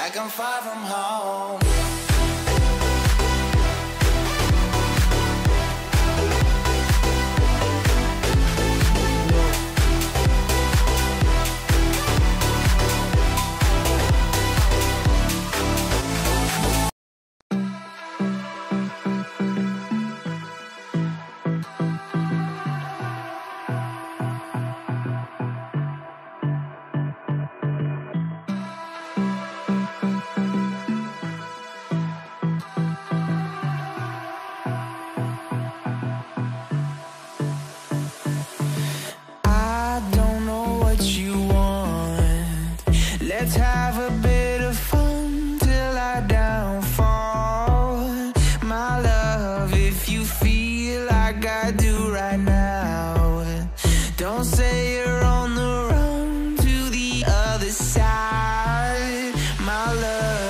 like I'm far from home. Let's have a bit of fun till I downfall. My love, if you feel like I do right now, don't say you're on the run to the other side, my love.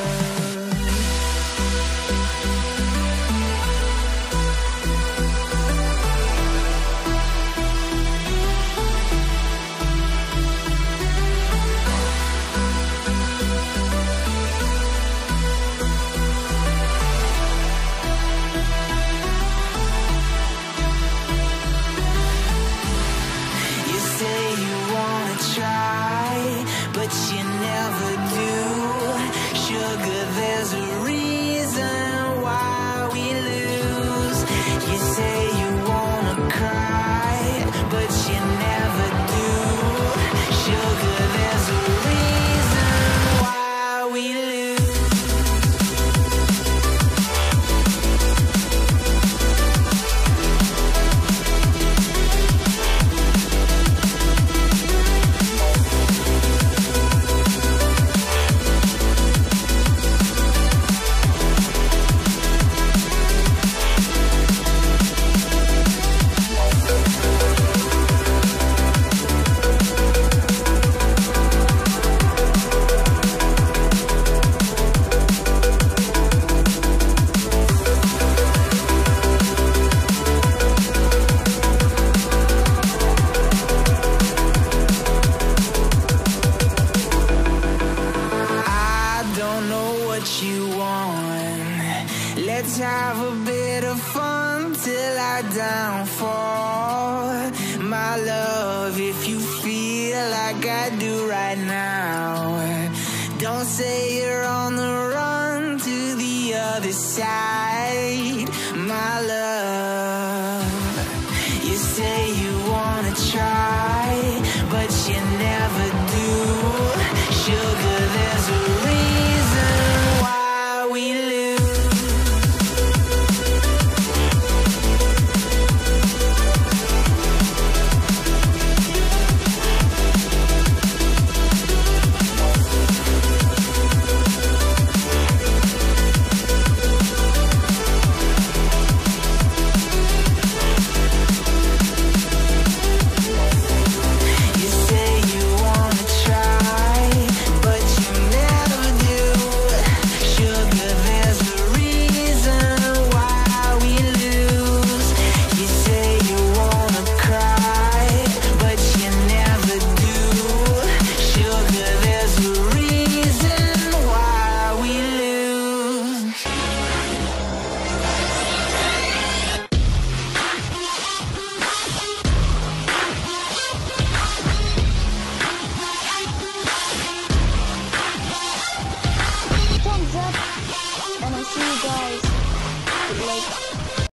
But you never do. Sugar, there's a reason why we lose. You say you wanna cry, but you never do. Sugar, there's a reason why we lose. You want. Let's have a bit of fun till I downfall. My love, if you feel like I do right now, don't say you're on the run to the other side, my love. You say you wanna try, but you never do. Sugar, there's a reason why we lose. You say you wanna try, but you never do. Sugar, there's a reason why we lose. You say you wanna cry, but you never do. Sugar, there's a reason why we lose. Thumbs up, and I'll see you guys later.